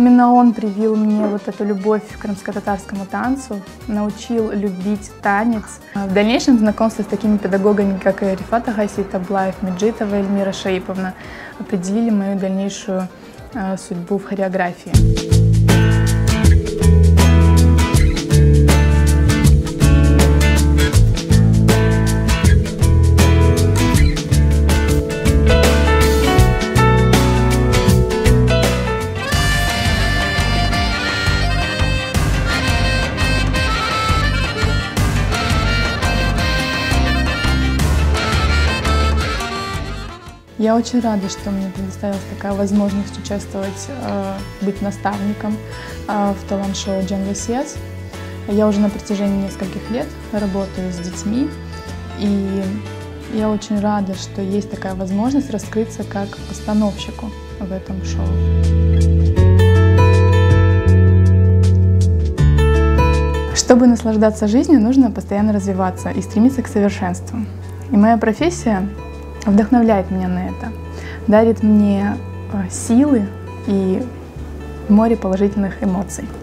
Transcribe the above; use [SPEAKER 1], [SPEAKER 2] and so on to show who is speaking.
[SPEAKER 1] Именно он привил мне вот эту любовь к крымско-татарскому танцу, научил любить танец. В дальнейшем знакомство с такими педагогами, как Рифат Агасий Таблаев, Меджитова Эльмира Шаиповна, определили мою дальнейшую судьбу в хореографии. Я очень рада, что мне предоставилась такая возможность участвовать, быть наставником в талант-шоу «Джан Лосец». Я уже на протяжении нескольких лет работаю с детьми, и я очень рада, что есть такая возможность раскрыться как постановщику в этом шоу. Чтобы наслаждаться жизнью, нужно постоянно развиваться и стремиться к совершенству. И моя профессия вдохновляет меня на это, дарит мне силы и море положительных эмоций.